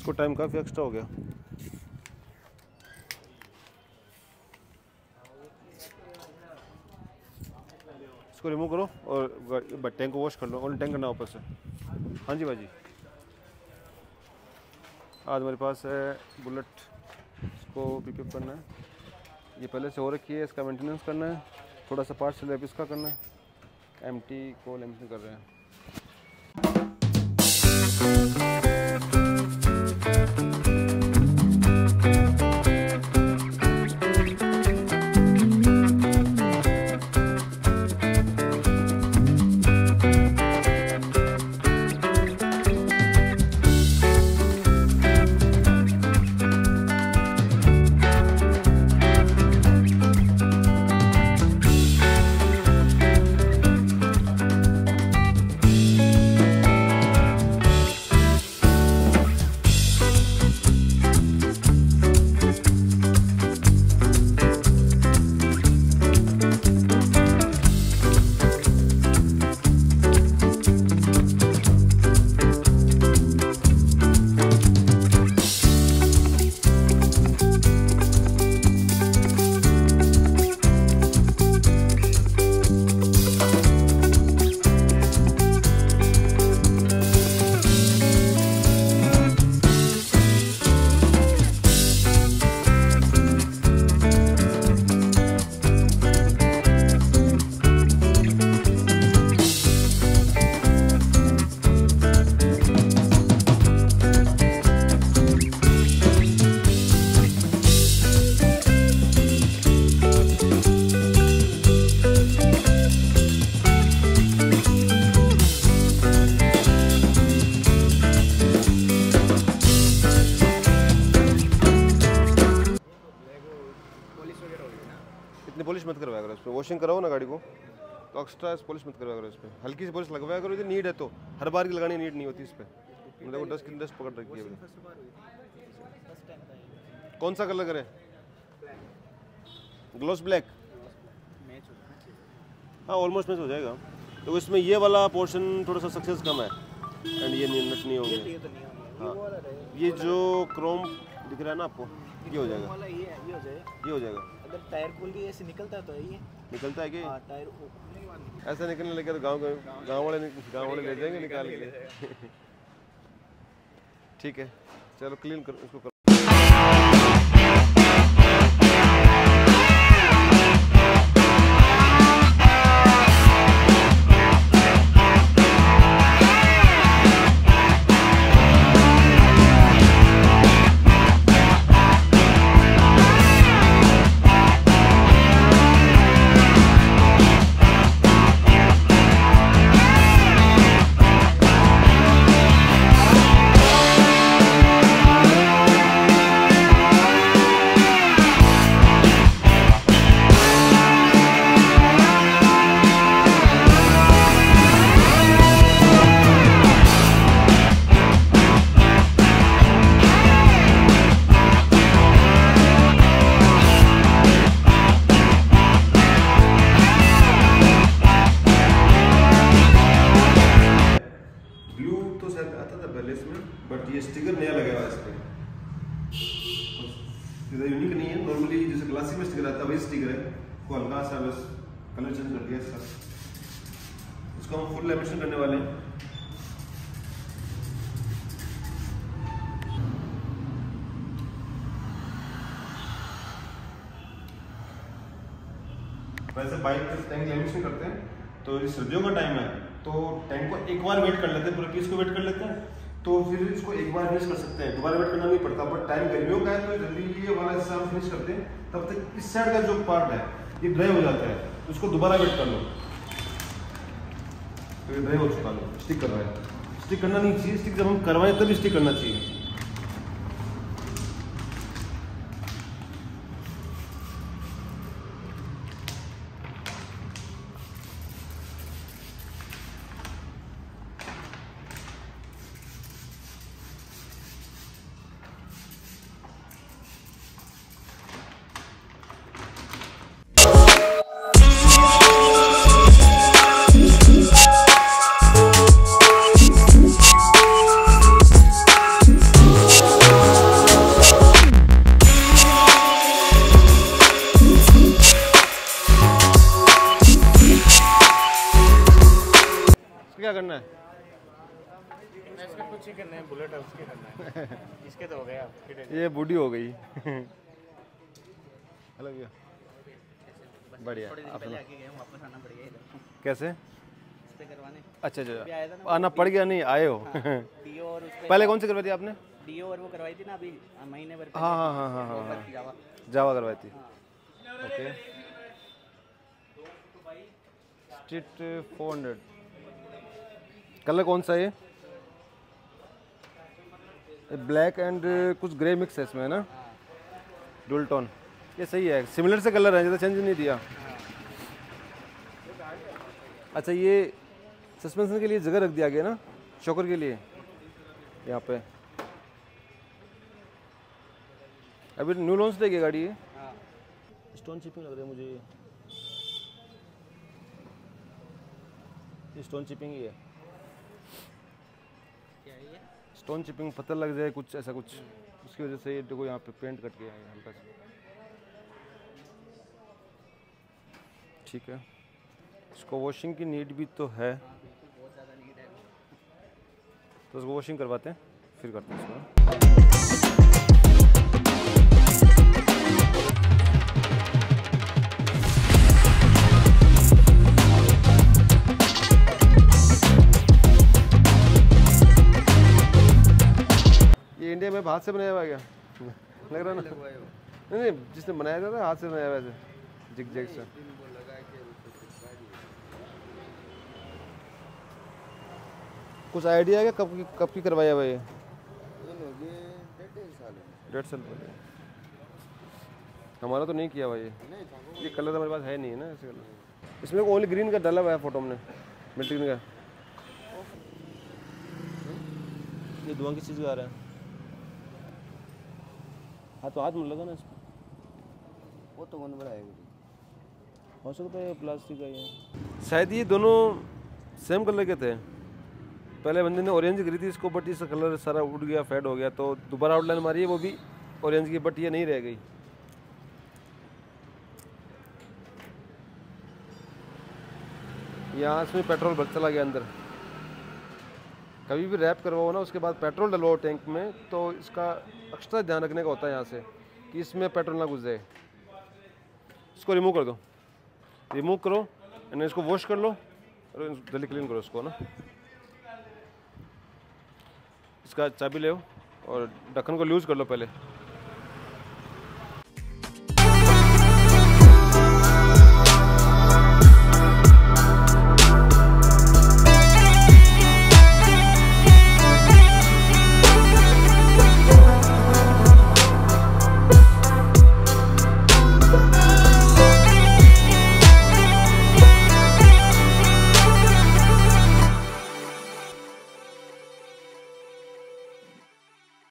इसको टाइम काफ़ी एक्स्ट्रा हो गया। इसको रिमूव करो और टैंक को वॉश कर लो। और टैंक करना ऊपर से। हाँ जी भाजी, आज हमारे पास है बुलेट, इसको पिकअप करना है। ये पहले से हो रखी है, इसका मेंटेनेंस करना है, थोड़ा सा पार्ट स्लैब इसका करना है। एमटी को लेमिनेशन कर रहे हैं। इतनी पॉलिश मत करवाया करो इस पर, वॉशिंग कराओ ना गाड़ी को तो एक्स्ट्रा पॉलिश मत करवाया करो इस पर। हल्की सी पॉलिश लगवाया करो, यदि नीड है तो। हर बार की लगानी नीड नहीं होती इस पर। देखो डस्ट पकड़ रखी है। कौन सा कलर करें? Gloss black. हाँ ऑलमोस्ट मैच हो जाएगा। तो इसमें ये वाला पोर्शन थोड़ा सा सक्सेस कम है एंड ये नट नहीं होंगे। हाँ ये जो क्रोम दिख रहा है ना आपको, ये हो जाएगा। ये हो जाएगा। अगर टायर खोल के ऐसे निकलता है तो ये निकलता है कि टायर ऐसा निकलने लगे तो गांव वाले ले जाएंगे निकाल के। ठीक है चलो क्लीन करो इसको करो। बट ये स्टिकर नया लगा हुआ है इस पर, यूनिक नहीं है। नॉर्मली जैसे क्लासिक में स्टिकर आता है वही स्टिकर है, को हल्का सा बस कलर चेंज कर दिया इसका। इसको हम फुल लेमिनेशन करने वाले हैं। वैसे बाइक पे टैंक लेमिनेशन करते हैं तो ये सर्दियों का टाइम है तो टैंक को एक बार वेट कर लेते हैं, पूरे पीस को वेट कर लेते हैं तो फिर इसको एक बार फिनिश कर सकते हैं। दोबारा वेट करना नहीं पड़ता। बट टाइम गर्मियों का है तो जल्दी ये वाला हिस्सा हम फिनिश करते हैं, तब तक इस साइड का जो पार्ट है ये ड्राई हो जाता है तो उसको दोबारा वेट कर लो। तो ये ड्राई हो चुका है, स्टिक कर रहा है। स्टिक करना नहीं चाहिए, स्टिक जब हम करवाएं तब स्टिक करना चाहिए। क्या करना है? इसका कुछ ही करना है, बुलेट है उसके करना है। इसके तो हो गया, ये बूढ़ी हो गई। हेलो भैया, बढ़िया। आप पहले आके गए, वापस आना पड़ गया इधर कैसे? इस पे करवाने। अच्छा अच्छा, आया था ना आना पड़ गया? नहीं आए हो? डीओ और उस पे पहले कौन सी करवाई थी आपने? डीओ और वो करवाई थी ना अभी महीने भर हाँ हाँ हाँ हाँ हाँ, जावा। जावा करवाई थी। Okay, street 400। कलर कौन सा है? ब्लैक एंड कुछ ग्रे मिक्स है इसमें, है ना? डुअल टोन, ये सही है। सिमिलर से कलर है, ज़्यादा चेंज नहीं दिया। अच्छा, ये सस्पेंशन के लिए जगह रख दिया गया ना, शॉकर के लिए यहाँ पे। अभी न्यू लॉन्च देगी गाड़ी ये। स्टोन चिपिंग लग रही है मुझे ये स्टोन चिपिंग ही है। क्या है ये? स्टोन चिपिंग पता लग जाए कुछ ऐसा कुछ, उसकी वजह से ये देखो यहाँ पे पेंट कट गया है हल्का सा। ठीक है, इसको वॉशिंग की नीड भी तो है, बहुत ज़्यादा नीड है। तो उसको वॉशिंग करवाते हैं फिर करते हैं इसको। ये इंडिया में हाथ से बनाया हुआ है क्या? लग रहा है ना? नहीं नहीं, जिसने बनाया था हाथ से बनाया हुआ है, जिग जैग से। कुछ आइडिया है क्या कब की करवाया हुआ ये? 1.5 साल पहले। हमारा तो नहीं किया हुआ ये कलर हमारे पास है नहीं है ना ऐसे कलर। इसमें ओनली ग्रीन का डाला हुआ है फोटो में, मिल्ट्री ग्रीन का। ये धुआं किस चीज़ का आ रहा है? हाँ तो हाथ में लगा ना इसको, वो तो कौन बनाएगा? हो सकता है प्लास्टिक का ये। शायद ये दोनों सेम कलर के थे। पहले बंदे ने ऑरेंज करी थी इसको, बट इसका कलर सारा उड़ गया, फेड हो गया, तो दोबारा आउटलाइन मारी है वो भी ऑरेंज की, बट ये नहीं रह गई। यहाँ इसमें पेट्रोल भर चला गया अंदर। कभी भी रैप करवाओ ना, उसके बाद पेट्रोल डलवाओ टैंक में, तो इसका एक्स्ट्रा ध्यान रखने का होता है यहाँ से कि इसमें पेट्रोल ना घुस जाए। इसको रिमूव कर दो, रिमूव करो एंड इसको वॉश कर लो और जल्दी क्लीन करो इसको ना। इसका चाबी ले और ढक्कन को लूज कर लो पहले।